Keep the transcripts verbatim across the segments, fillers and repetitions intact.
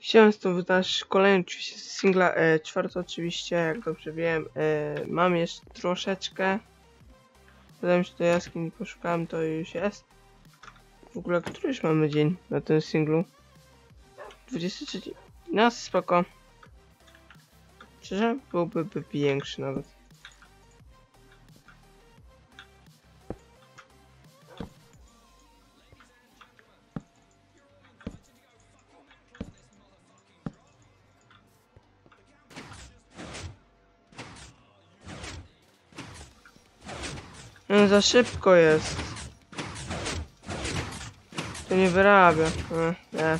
Chciałem z tą wydać kolejny singla, e, czwarty oczywiście, jak dobrze wiem. E, mam jeszcze troszeczkę. Wydaje mi się, że do jaskini poszukałem, to już jest. W ogóle, który już mamy dzień na tym singlu? dwudziesty trzeci. No, spoko. Szczerze, byłby by większy nawet. No, za szybko jest. To nie wyrabia. E, nie.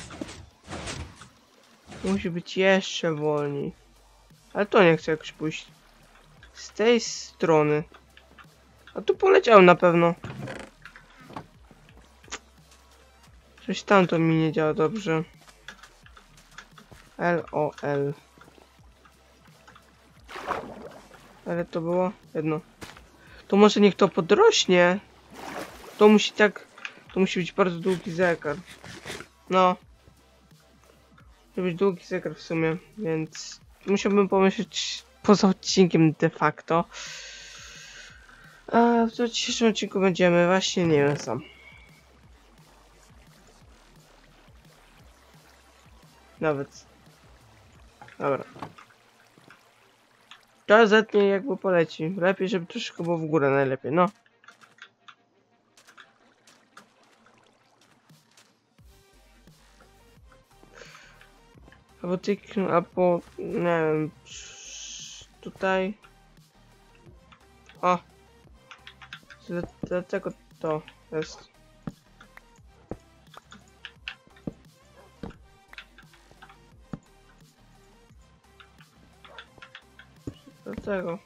Musi być jeszcze wolniej. Ale to nie chcę jakoś pójść. Z tej strony. A tu poleciał na pewno. Coś tam to mi nie działa dobrze. L O L. Ale to było jedno. To może niech to podrośnie. To musi tak... To musi być bardzo długi zegar. No. Musi być długi zegar w sumie, więc... Musiałbym pomyśleć poza odcinkiem de facto. A w dzisiejszym odcinku będziemy właśnie, nie wiem sam. Nawet. Dobra. To zetnie jakby poleci. Lepiej, żeby troszkę było w górę najlepiej, no. Albo ty, albo nie wiem, tutaj. O! Dlatego to jest. Dlatego.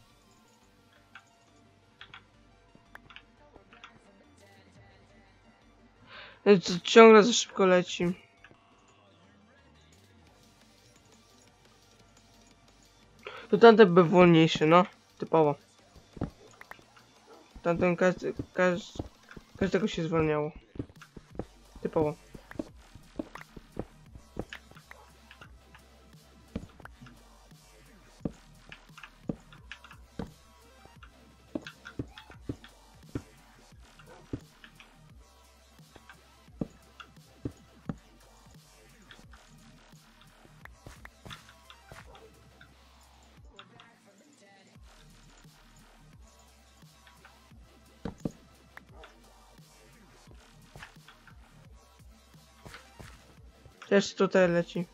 To ciągle za szybko leci. To tamten był wolniejszy, no. Typowo. Tamten każdy, każdy, każdego się zwalniało. Typowo. Też tutaj leci.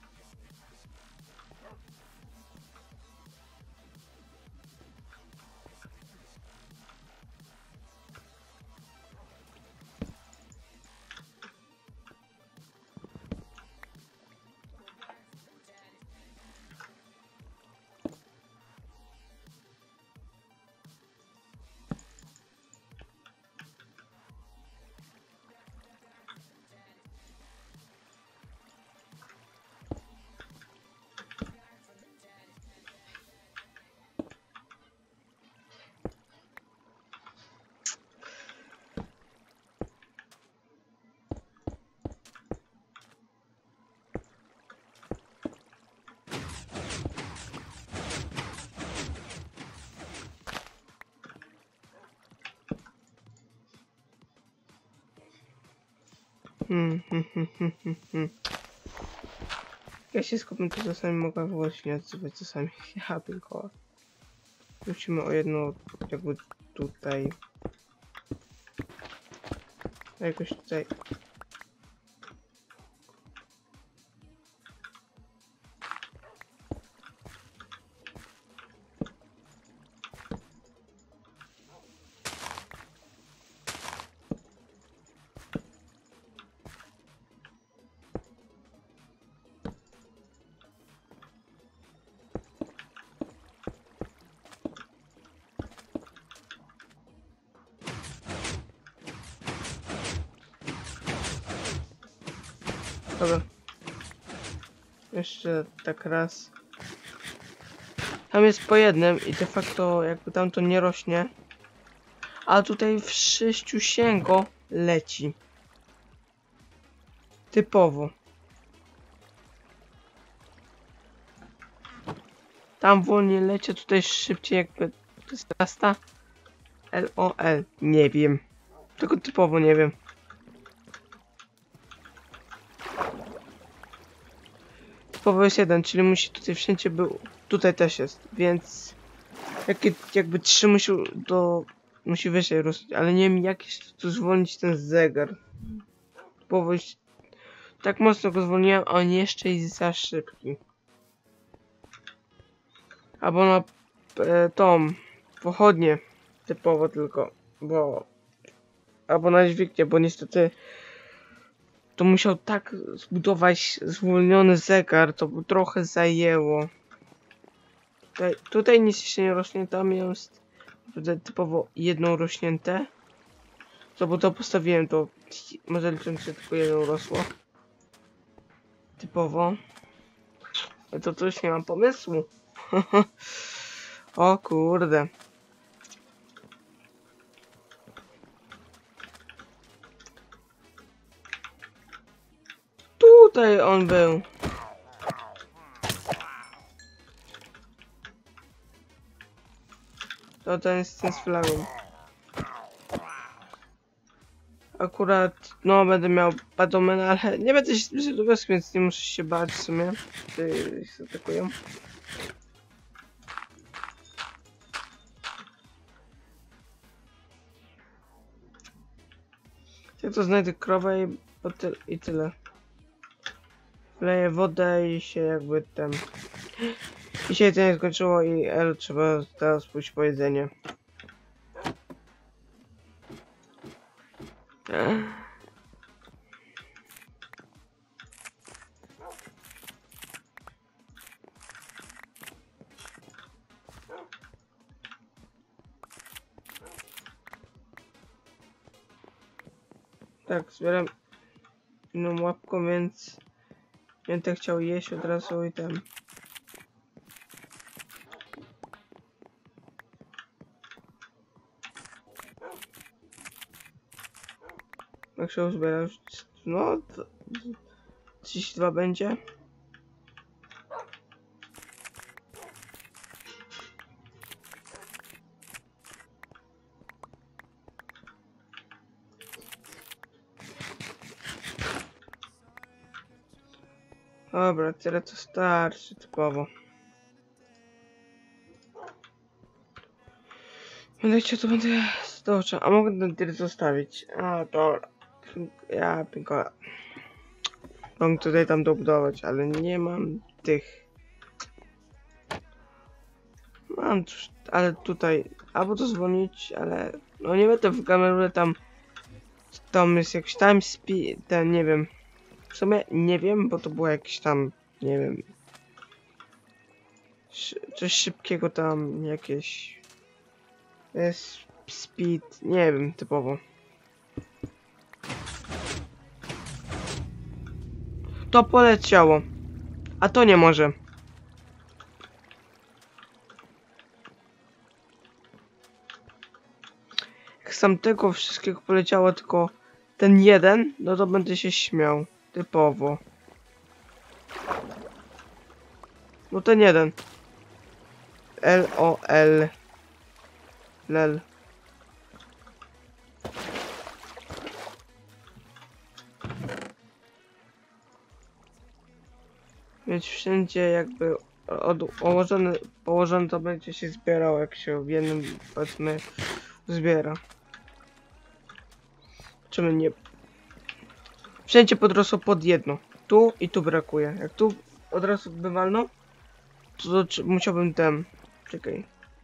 Hmm, hmm, hmm, hmm, hmm, hmm. Ja się skupię, to czasami mogę właśnie odzywać, czasami ja tylko. Musimy o jedno jakby tutaj. Jakoś tutaj. Dobra. Jeszcze tak raz. Tam jest po jednym i de facto jakby tam to nie rośnie. A tutaj w sześciu sięgo leci. Typowo. Tam wolniej lecie, tutaj szybciej jakby... To jest rasta? L O L. Nie wiem. Tylko typowo nie wiem. Typowo jest jeden, czyli musi tutaj wszędzie był... Tutaj też jest, więc... Jakie, jakby trzy musi do... Musi wyżej rosnąć, ale nie wiem jak tu zwolnić ten zegar. Typowo jest... Tak mocno go zwolniłem, a on jeszcze jest za szybki. Albo na e, tą pochodnię typowo tylko, bo albo na dźwignię, bo niestety to musiał tak zbudować zwolniony zegar, to by trochę zajęło. Tutaj, tutaj nic się nie rośnie, tam jest typowo jedną rośnięte. Co, bo to postawiłem, to może licząc się tylko jedną rosło. Typowo. Ale to też nie mam pomysłu. O kurde. Tutaj on był. To ten jest ten z flagą. Akurat, no będę miał padomena, ale nie będę się zbliżył do wioski, więc nie muszę się bać w sumie. Tutaj się atakują. Jak to znajdę krowę i, ty i tyle. Wleję wodę i się jakby ten... I się jedzenie skończyło i L trzeba teraz pójść po jedzenie. Tak, zbieram inną łapką, więc będę chciał jeść od razu i ten. Jak się uzbiera już, no, trzydzieści dwa będzie. Dobra, tyle to starczy typowo. Będę chciał, to będę stoczył, a mogę ten tyle zostawić. A, dobra. Ja pinkola. Mogę tutaj tam dobudować, ale nie mam tych. Mam, ale tutaj, albo to zwolnić, ale no nie będę w kamerze tam, tam jest jakiś time speed, ten nie wiem. W sumie nie wiem, bo to było jakieś tam, nie wiem, coś szybkiego tam, jakieś jest speed, nie wiem, typowo. To poleciało, a to nie może. Jak z tamtego wszystkiego poleciało tylko ten jeden, no to będę się śmiał, typowo. No ten jeden. L O L. Lel. Więc wszędzie jakby od, ułożone, położone to będzie się zbierało, jak się w jednym, powiedzmy, zbiera. Czemu nie? Wszędzie podrosło pod jedno. Tu i tu brakuje. Jak tu od razu by walno, to, to musiałbym ten... Czekaj.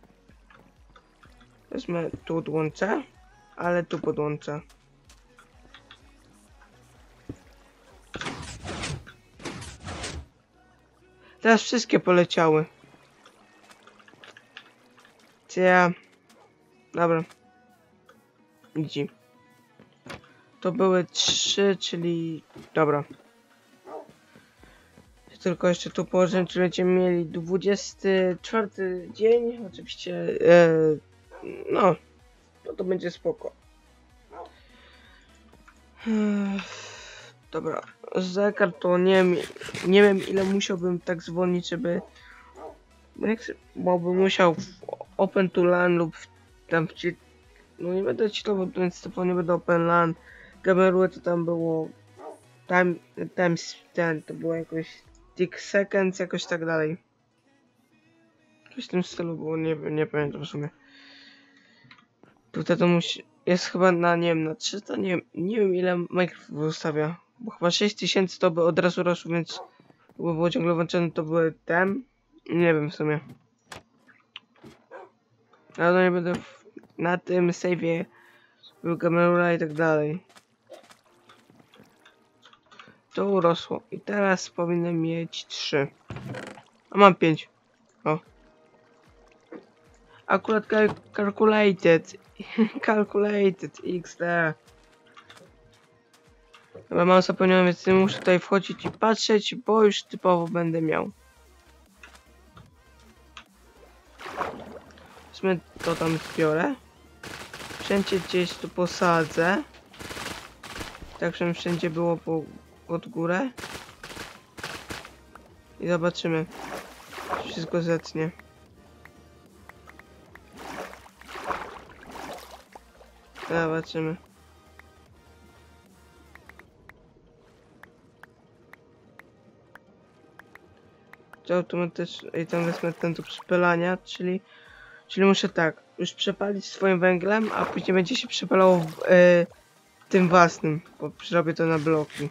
Wezmę tu odłączę, ale tu podłączę. Teraz wszystkie poleciały. Ja... Dobra. Widzi. To były trzy, czyli... Dobra. Tylko jeszcze tu położę, czy będziemy mieli dwudziesty czwarty dzień. Oczywiście... E, no. No to będzie spoko. Dobra. Zegar to nie wiem, nie wiem ile musiałbym tak zwolnić, żeby Bo, nie chcę, bo bym musiał w Open to LAN lub w, tam w... No nie będę czytał, więc to nie będę Open LAN. Gameruje to tam było... Time... Time... Ten, to było jakoś... Tick seconds, jakoś tak dalej. Coś w tym stylu było, nie wiem, nie pamiętam w sumie. Tutaj to musi... Jest chyba na, nie wiem, na trzysta, nie wiem, nie wiem ile Minecraft wystawia. Bo chyba sześć tysięcy to by od razu rosło, więc... Jakby było ciągle włączone, to były tem. Nie wiem w sumie. Ale no nie będę w, na tym save'ie był Gamerula i tak dalej. To urosło. I teraz powinno mieć trzy. A mam pięć. O. Akurat cal calculated. Calculated. X D. Chyba mam zapomniałem, więc nie muszę tutaj wchodzić i patrzeć, bo już typowo będę miał. W sumie to tam zbiorę. Wszędzie gdzieś tu posadzę. Tak, żeby wszędzie było po, pod górę. I zobaczymy. Czy wszystko zetnie. Zobaczymy. To automatycznie. I tam wezmę ten do przypalania, czyli. Czyli muszę tak. Już przepalić swoim węglem, a później będzie się przepalało w, yy, tym własnym. Bo zrobię to na bloki.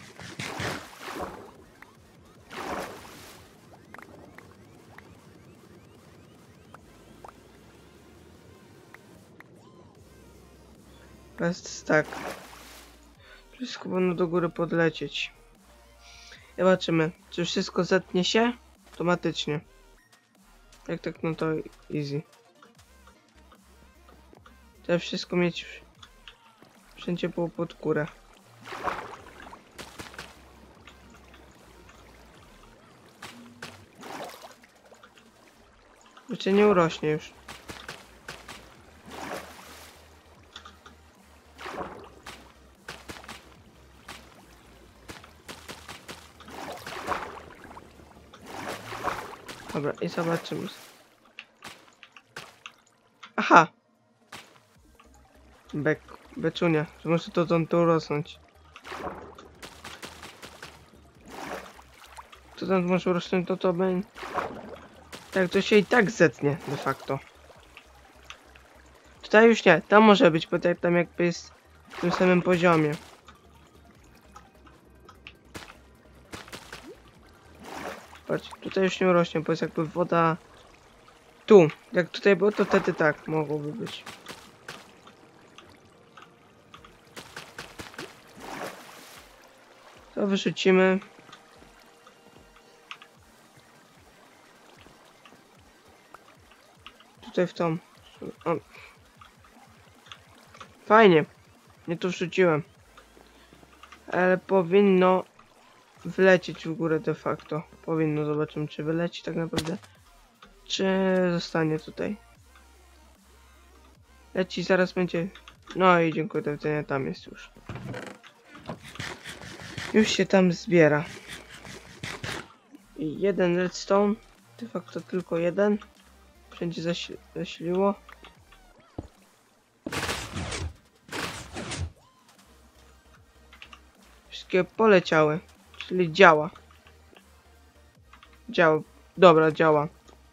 Teraz tak. Wszystko powinno do góry podlecieć. Zobaczymy, czy wszystko zetnie się automatycznie. Jak tak, no to easy. Trzeba wszystko mieć wszędzie było pod górę. Znaczy nie urośnie już. Dobra, i zobaczymy. Aha! Bek, beczunia, że może to tam tu rosnąć. To tam może rosnąć, to to będzie... Tak, to się i tak zetnie, de facto. Tutaj już nie, tam może być, bo tak tam jakby jest w tym samym poziomie. Patrz, tutaj już nie rośnie, bo jest jakby woda... Tu, jak tutaj było, to wtedy tak mogłoby być. To wyrzucimy. Tutaj w tą. O. Fajnie. Nie to wrzuciłem. Ale powinno wlecieć w górę de facto. Powinno, zobaczymy czy wyleci tak naprawdę. Czy zostanie tutaj. Leci, zaraz będzie. No i dziękuję, do widzenia, tam jest już. Już się tam zbiera. I jeden redstone. De facto tylko jeden. Wszędzie zasil zasiliło. Wszystkie poleciały. Czyli działa. Działa. Dobra, działa.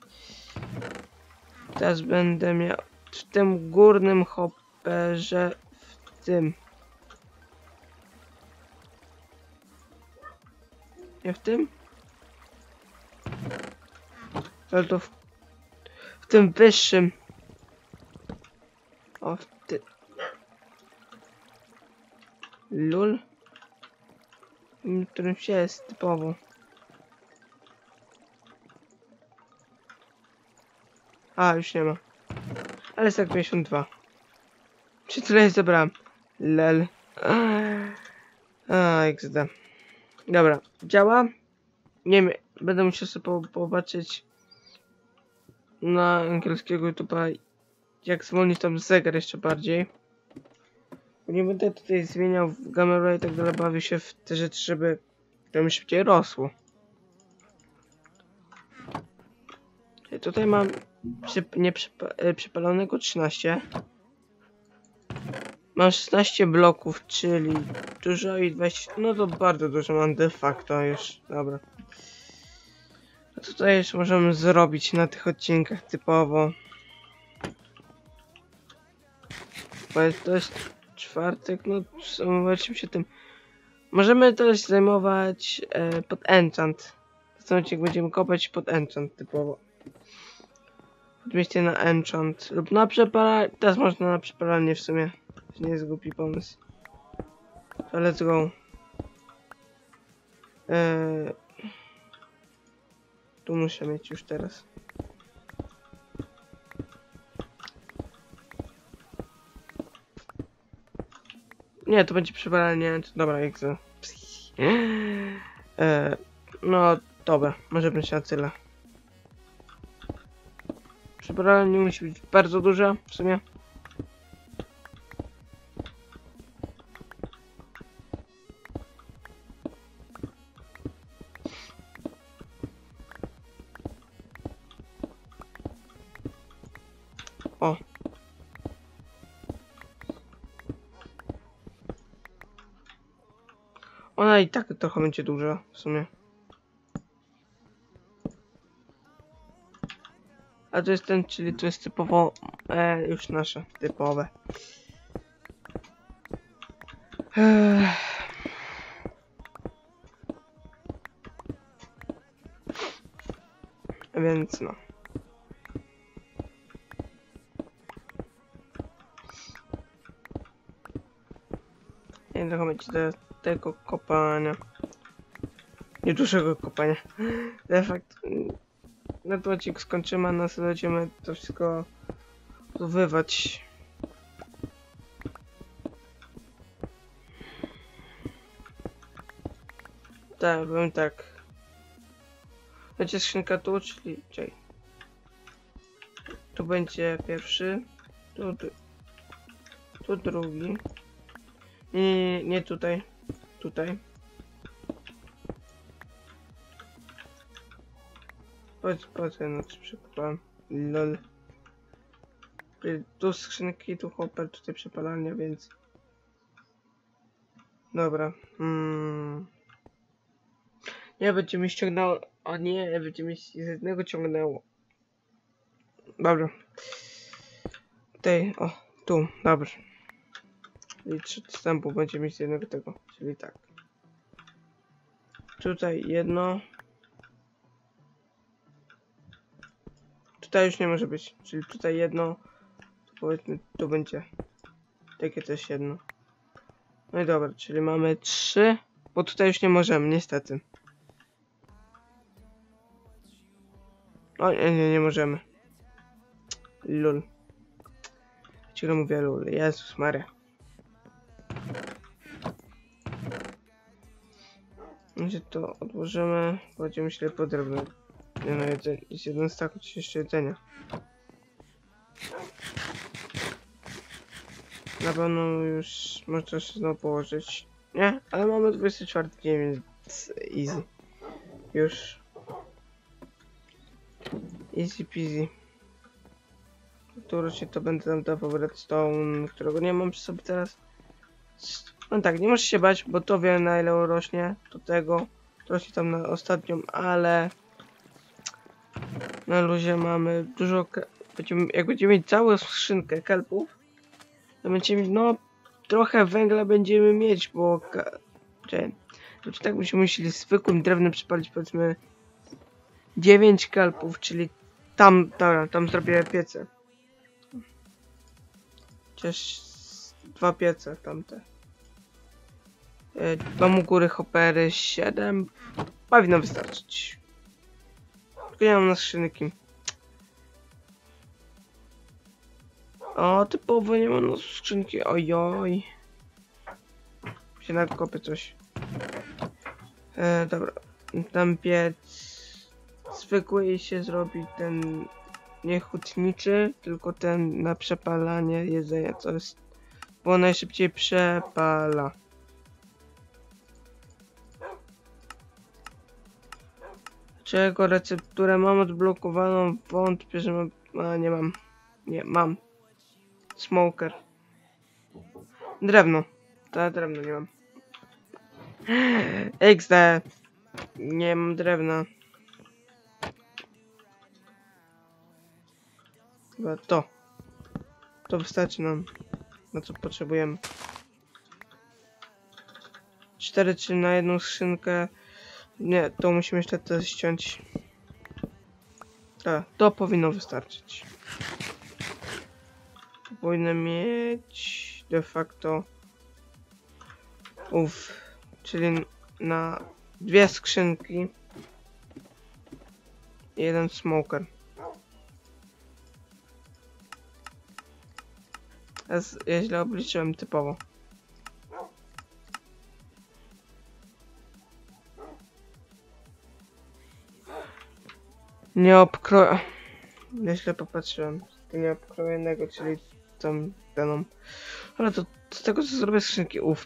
Teraz będę miał w tym górnym hopperze, w tym. Nie w tym? Ale to w, w tym wyższym. O, w tym. Lul. W którym się jest typowo. A, już nie ma. Ale jest tak pięćdziesiąt dwa. Czy tyle zebrałem? Lel. A, X D. Dobra, działa. Nie wiem, będę musiał sobie po popatrzeć na angielskiego YouTube'a, jak zwolnić tam zegar jeszcze bardziej. Bo nie będę tutaj zmieniał w Gamera i tak dalej, bawię się w te rzeczy, żeby to mi szybciej rosło. tutaj mam przy, nie przypa przypalonego trzynaście. Mam szesnaście bloków, czyli dużo i dwadzieścia. No to bardzo dużo mam de facto już. Dobra. A tutaj już możemy zrobić na tych odcinkach typowo. Bo jest, to jest czwartek, no zajmowaliśmy się tym. Możemy też zajmować e, pod enchant. W tym odcinku będziemy kopać pod enchant typowo. Podmieście na enchant lub na przepalanie. Teraz można na przepalanie w sumie. To nie jest głupi pomysł. To let's go. Eee, tu muszę mieć już teraz. Nie, to będzie przepalanie. Dobra, jak za. Eee, no dobra, może być na tyle. Przepalanie musi być bardzo duże w sumie. O. Ona i tak trochę będzie duża w sumie. A to jest ten, czyli to jest typowo e, już nasze, typowe. Ech. Więc no. Nie trochę będzie do tego kopania. Nie dużego kopania. De facto. Na to odcinek skończymy, a nas będziemy to wszystko zdobywać. Tak, byłem tak. Będzie skrzynka tu, czyli czekaj. Tu będzie pierwszy. Tu, tu, tu drugi. Nie, nie, nie, nie tutaj. Tutaj. Chodź, chodź, no co przekupałem. Lol. Tu skrzynki, tu hopper, tutaj przepalania, więc... Dobra. Hmm. Nie, będzie mi ściągnęło. O nie, będzie mi z jednego ciągnęło. Dobra. Tutaj, o, tu, dobrze. I trzy wstępu będzie mi z jednego tego, czyli tak. Tutaj jedno. Tutaj już nie może być, czyli tutaj jedno. Powiedzmy, tu będzie takie też jedno. No i dobra, czyli mamy trzy, bo tutaj już nie możemy, niestety. O nie, nie, nie możemy. Lul. Ciągle mówię lul, Jezus Maria. Gdzie to odłożymy, będziemy myśleć po drewno. Nie no, jedzenie, jest jeden stak, chociaż jeszcze jedzenia. Na pewno już można się znowu położyć. Nie, ale mamy dwudziesty czwarty dzień, więc easy. Już. Easy peasy. Tu rocznie to będę tam dawał redstone, którego nie mam przy sobie teraz. No tak, nie możesz się bać, bo to wiem na ile rośnie. Do tego to rośnie tam na ostatnią, ale na luzie mamy dużo. Będziemy, jak będziemy mieć całą skrzynkę kelpów, to będziemy mieć, no trochę węgla będziemy mieć, bo czy, to tak byśmy musieli zwykłym drewnem przypalić powiedzmy dziewięć kelpów, czyli tam, tam, tam zrobię piece. Chociaż dwa piece tamte. Mam u góry hoppery siedem. Powinno wystarczyć. Tylko nie mam na skrzynki. O, typowo nie mam na skrzynki. Ojoj. Się nadkopię coś. E, dobra. Tam piec zwykły i się zrobi ten nie hutniczy, tylko ten na przepalanie jedzenia, co jest, bo najszybciej przepala. Czego recepturę mam odblokowaną? Wątpię, że mam... A, nie mam. Nie, mam. Smoker. Drewno. To drewno nie mam. X D. Nie mam drewna. Chyba to. To wystarczy nam. Na co potrzebujemy. Cztery czy na jedną skrzynkę. Nie, to musimy jeszcze to ściąć. Tak, to powinno wystarczyć. Powinno mieć de facto. Uff, czyli na dwie skrzynki. I jeden smoker. Ja, ja źle obliczyłem typowo. Nie obkro... Ja źle popatrzyłem. To nie obkrojonego, czyli tą daną. Ale to z tego co zrobię skrzynki, uff.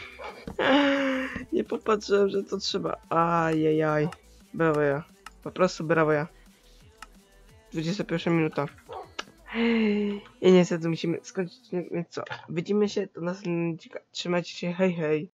Nie popatrzyłem, że to trzeba. Ajajaj. Brawo ja. Po prostu brawo ja. dwudziesta pierwsza minuta. I niestety musimy skończyć, więc co? Widzimy się do następnego. Trzymajcie się, hej hej.